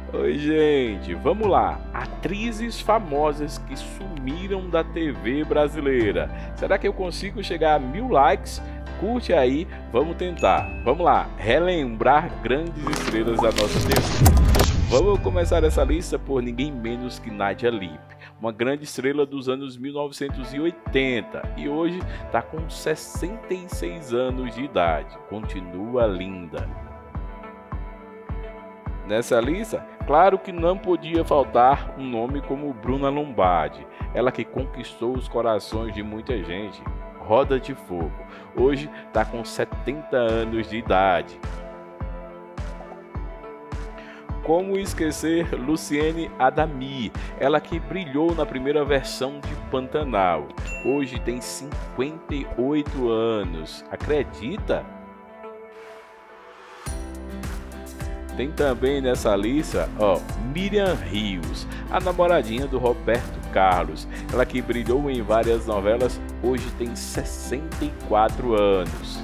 Oi, gente, vamos lá. Atrizes famosas que sumiram da TV brasileira. Será que eu consigo chegar a 1000 likes? Curte aí, vamos tentar. Vamos lá, relembrar grandes estrelas da nossa TV. Vamos começar essa lista por ninguém menos que Nadia Lippe, uma grande estrela dos anos 1980 e hoje está com 66 anos de idade. Continua linda. Nessa lista, claro que não podia faltar um nome como Bruna Lombardi, ela que conquistou os corações de muita gente. Roda de Fogo, hoje está com 70 anos de idade. Como esquecer Luciene Adami, ela que brilhou na primeira versão de Pantanal, hoje tem 58 anos, acredita? Tem também nessa lista, Miriam Rios, a namoradinha do Roberto Carlos. Ela que brilhou em várias novelas, hoje tem 64 anos.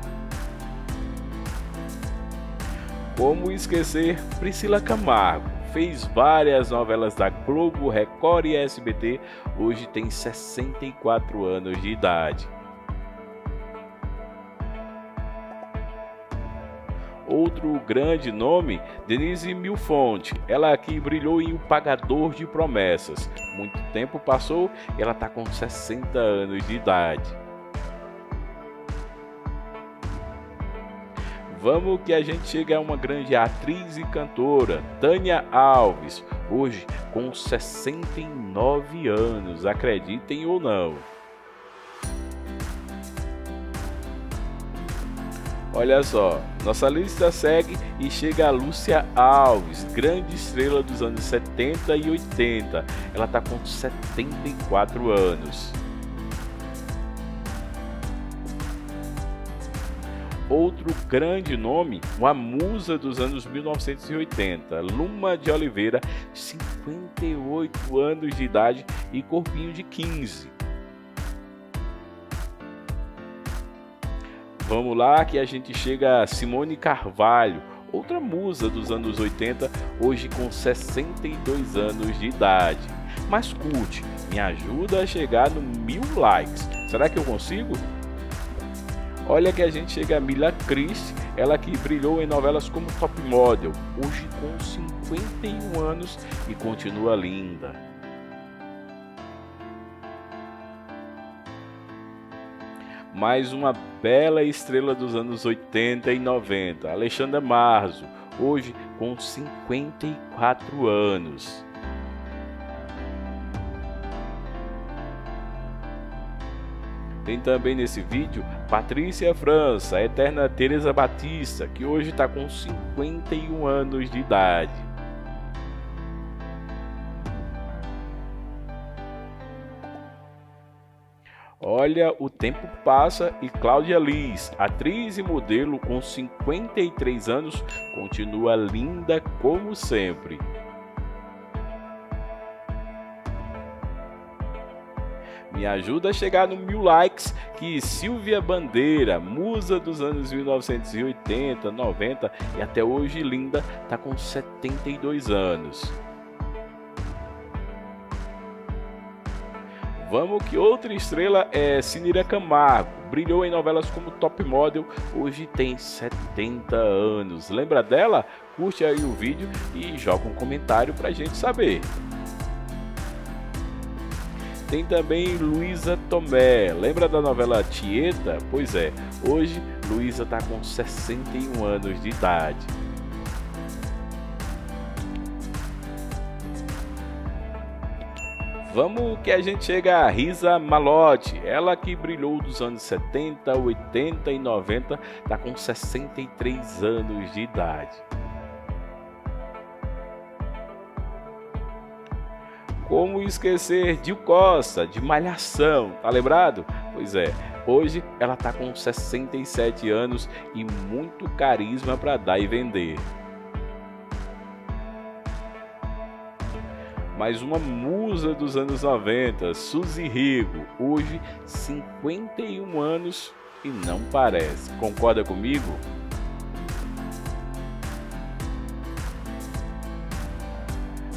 Como esquecer Priscila Camargo? Fez várias novelas da Globo, Record e SBT, hoje tem 64 anos de idade. Outro grande nome, Denise Milfonte, ela que brilhou em O Pagador de Promessas. Muito tempo passou e ela está com 60 anos de idade. Vamos que a gente chega a uma grande atriz e cantora, Tânia Alves, hoje com 69 anos, acreditem ou não. Olha só, nossa lista segue e chega a Lúcia Alves, grande estrela dos anos 70 e 80. Ela está com 74 anos. Outro grande nome, uma musa dos anos 1980, Luma de Oliveira, 58 anos de idade e corpinho de 15. Vamos lá que a gente chega a Simone Carvalho, outra musa dos anos 80, hoje com 62 anos de idade. Mas curte, me ajuda a chegar no 1000 likes. Será que eu consigo? Olha que a gente chega a Mila Christ, ela que brilhou em novelas como Top Model, hoje com 51 anos e continua linda. Mais uma bela estrela dos anos 80 e 90, Alexandra Marzo, hoje com 54 anos. Tem também nesse vídeo Patrícia França, a eterna Teresa Batista, que hoje está com 51 anos de idade. Olha, o tempo passa e Cláudia Liz, atriz e modelo com 53 anos, continua linda como sempre. Me ajuda a chegar no 1000 likes que Silvia Bandeira, musa dos anos 1980, 90 e até hoje linda, está com 72 anos. Vamos que outra estrela é Cinira Camargo, brilhou em novelas como Top Model, hoje tem 70 anos. Lembra dela? Curte aí o vídeo e joga um comentário pra gente saber. Tem também Luísa Tomé, lembra da novela Tieta? Pois é, hoje Luísa está com 61 anos de idade. Vamos que a gente chega a Risa Malotti, ela que brilhou dos anos 70, 80 e 90, está com 63 anos de idade. Como esquecer Dil Costa, de Malhação, tá lembrado? Pois é, hoje ela está com 67 anos e muito carisma para dar e vender. Mais uma musa dos anos 90, Suzy Rigo, hoje 51 anos e não parece. Concorda comigo?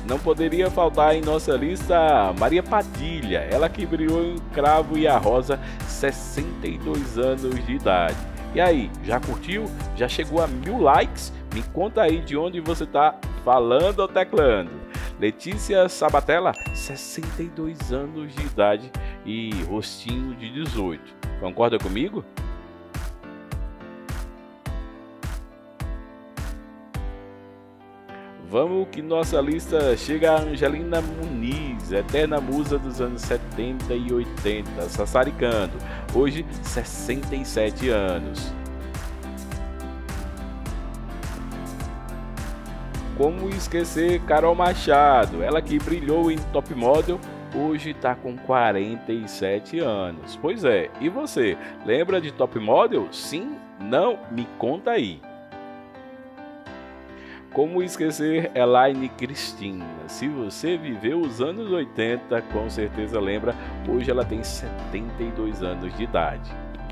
Não poderia faltar em nossa lista Maria Padilha, ela que brilhou em Cravo e a Rosa, 62 anos de idade. E aí, já curtiu? Já chegou a 1000 likes? Me conta aí de onde você tá falando ou teclando. Letícia Sabatella, 62 anos de idade e rostinho de 18. Concorda comigo? Vamos que nossa lista chega a Angelina Muniz, eterna musa dos anos 70 e 80, sassaricando, hoje 67 anos. Como esquecer Carol Machado, ela que brilhou em Top Model, hoje está com 47 anos. Pois é, e você, lembra de Top Model? Sim? Não? Me conta aí. Como esquecer Elaine Cristina? Se você viveu os anos 80, com certeza lembra, hoje ela tem 72 anos de idade.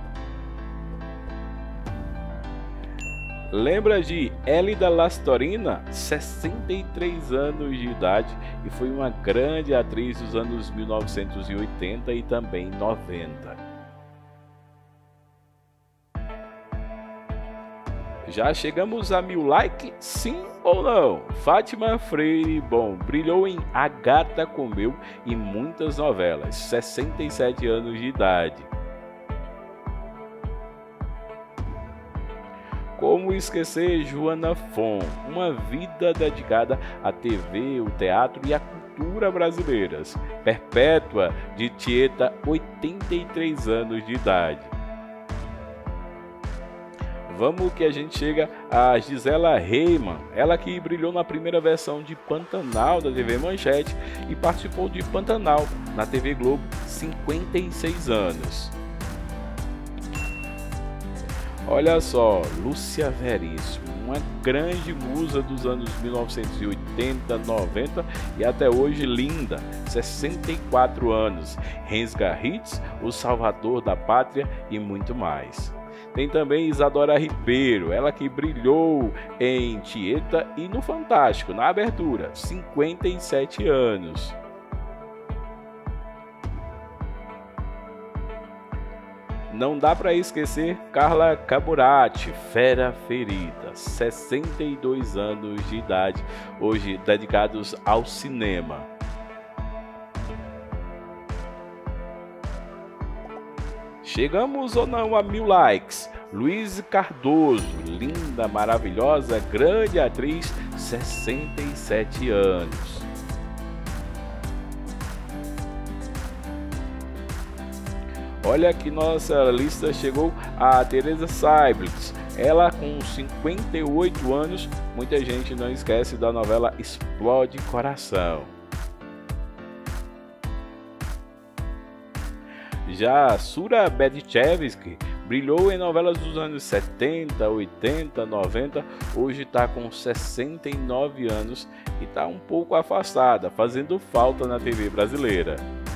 Lembra de Elida Lastorina? 63 anos de idade e foi uma grande atriz dos anos 1980 e também 90. Já chegamos a 1000 likes? Sim ou não? Fátima Freire, bom, brilhou em A Gata Comeu e muitas novelas, 67 anos de idade. Como esquecer Joana Fon, uma vida dedicada à TV, o teatro e à cultura brasileiras. Perpétua de Tieta, 83 anos de idade. Vamos que a gente chega a Gisela Reimann, ela que brilhou na primeira versão de Pantanal da TV Manchete e participou de Pantanal na TV Globo, 56 anos. Olha só, Lúcia Veríssimo, uma grande musa dos anos 1980, 90 e até hoje linda, 64 anos. Rensga Hits, O Salvador da Pátria e muito mais. Tem também Isadora Ribeiro, ela que brilhou em Tieta e no Fantástico, na abertura, 57 anos. Não dá para esquecer Carla Camurati, Fera Ferida, 62 anos de idade, hoje dedicados ao cinema. Chegamos ou não a 1000 likes? Luiz Cardoso, linda, maravilhosa, grande atriz, 67 anos. Olha que nossa lista chegou a Teresa Seiblitz, ela com 58 anos, muita gente não esquece da novela Explode Coração. Já Sura Bedchevsky brilhou em novelas dos anos 70, 80, 90, hoje está com 69 anos e está um pouco afastada, fazendo falta na TV brasileira.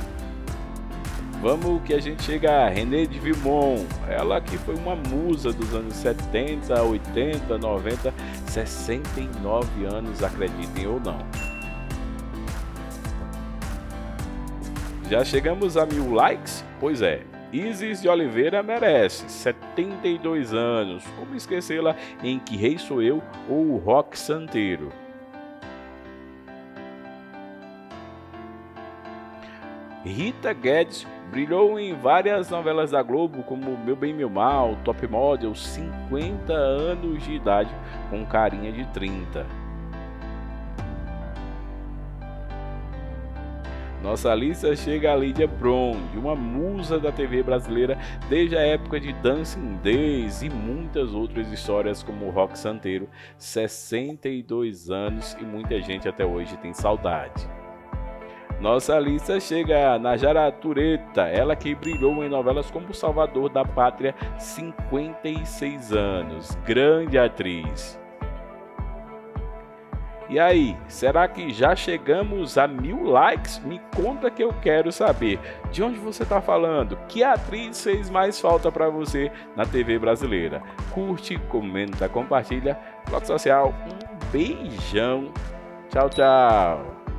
Vamos que a gente chega a René de Vilmon, ela que foi uma musa dos anos 70, 80, 90, 69 anos, acreditem ou não. Já chegamos a 1000 likes? Pois é, Isis de Oliveira merece, 72 anos, como esquecê-la em Que Rei Sou Eu ou o Rock Santeiro. Rita Guedes brilhou em várias novelas da Globo, como Meu Bem Meu Mal, Top Model, 50 anos de idade, com carinha de 30. Nossa lista chega a Lídia Bronze, uma musa da TV brasileira desde a época de Dancing Days e muitas outras histórias como o Rock Santeiro, 62 anos e muita gente até hoje tem saudade. Nossa lista chega a Najara Tureta, ela que brilhou em novelas como Salvador da Pátria, 56 anos, grande atriz. E aí, será que já chegamos a 1000 likes? Me conta que eu quero saber. De onde você está falando? Que atriz fez mais falta para você na TV brasileira? Curte, comenta, compartilha. Bloco Social, um beijão. Tchau, tchau.